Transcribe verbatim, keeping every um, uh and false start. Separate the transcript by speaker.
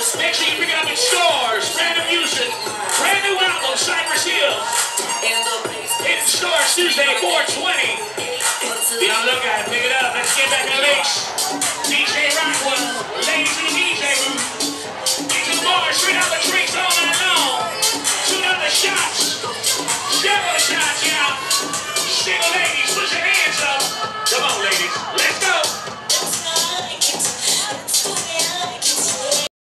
Speaker 1: Make sure you pick it up in stores. Brand new music. Brand new album, Cypress Hill. Hitting stores Tuesday, four twenty. Be on the lookout. Pick it up. Let's get back in the mix. D J Rockwell. Lady